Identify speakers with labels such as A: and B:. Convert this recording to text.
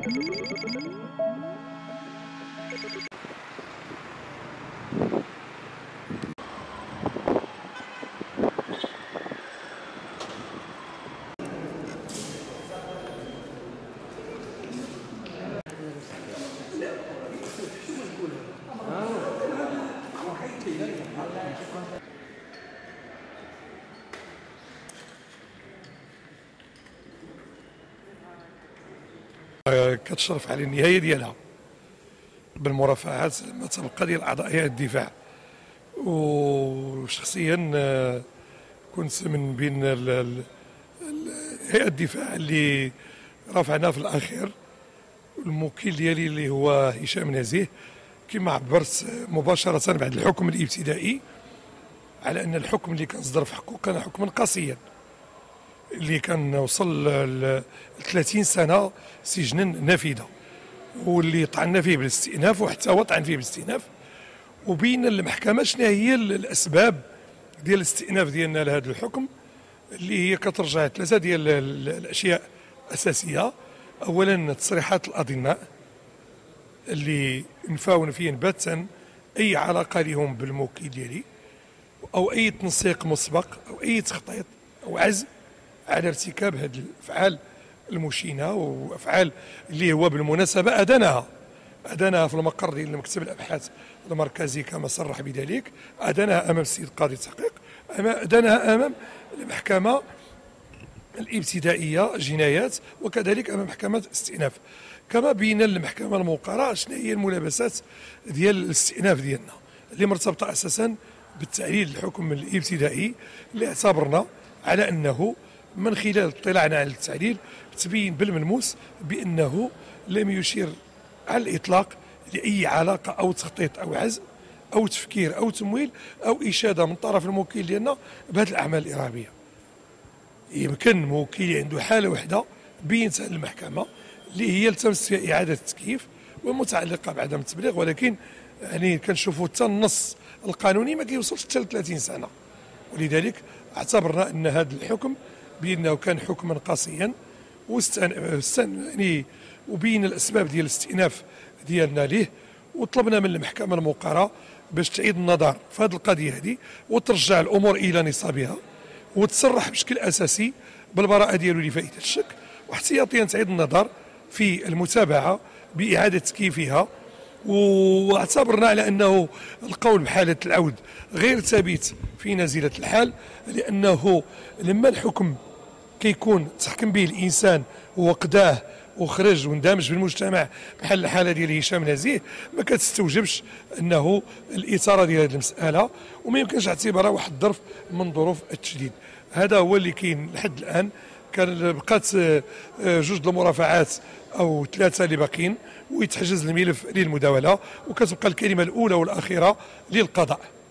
A: كتشرف على النهايه ديالها بالمرافعات لما تبقى ديال اعضاء هيئه الدفاع. وشخصيا كنت من بين هيئه الدفاع اللي رافعنا في الاخير. الموكل ديالي اللي هو هشام نزيه كما عبرت مباشره بعد الحكم الابتدائي على ان الحكم اللي كان صدر في حقه كان حكما قاسيا، اللي كان وصل ل 30 سنه سجنا نافذه، واللي طعنا فيه بالاستئناف وحتى هو طعن فيه بالاستئناف. وبين المحكمه شنو هي الاسباب ديال الاستئناف ديالنا لهذا الحكم، اللي هي كترجع ثلاثه ديال الاشياء اساسيه. اولا تصريحات الاطباء اللي نفاون فيه باتا اي علاقه لهم بالموكل ديالي، او اي تنسيق مسبق او اي تخطيط او عزم على ارتكاب هذه الافعال المشينه، وافعال اللي هو بالمناسبه ادانها في المقر ديال مكتب الابحاث المركزي كما صرح بذلك، ادانها امام السيد قاضي التحقيق، ادانها امام المحكمه الابتدائيه جنايات، وكذلك امام محكمه الاستئناف. كما بين المحكمه الموقره شنو هي الملابسات ديال الاستئناف ديالنا اللي مرتبطه اساسا بالتعليل الحكم الابتدائي، اللي اعتبرنا على انه من خلال اطلاعنا على التعليل تبين بالملموس بانه لم يشير على الاطلاق لاي علاقه او تخطيط او عزم او تفكير او تمويل او اشاده من طرف الموكل ديالنا بهذه الاعمال الارهابيه. يمكن موكلي عنده حاله وحده بينتها للمحكمه اللي هي التمس فيها اعاده التكييف ومتعلقه بعدم التبليغ، ولكن يعني كنشوفوا حتى النص القانوني ما كيوصلش حتى ل 30 سنه، ولذلك اعتبرنا ان هذا الحكم بانه كان حكما قاسيا يعني وبين الاسباب ديال الاستئناف ديالنا ليه، وطلبنا من المحكمه الموقره باش تعيد النظر في هذه القضيه هذه وترجع الامور الى نصابها وتصرح بشكل اساسي بالبراءه ديالو لفائده الشك، واحتياطيا تعيد النظر في المتابعه باعاده تكييفها. واعتبرنا على انه القول بحاله العود غير ثابت في نازله الحال، لانه لما الحكم كيكون تحكم به الانسان وقداه وخرج واندمج بالمجتمع بحال الحاله ديال هشام نزيه، ما كتستوجبش انه الاثاره ديال هذه المساله، وما يمكنش اعتبارها واحد الظرف من ظروف التشديد. هذا هو اللي كاين لحد الان. كان بقات جوج المرافعات او ثلاثه اللي باقيين، ويتحجز الملف للمداوله، وكتبقى الكلمه الاولى والاخيره للقضاء.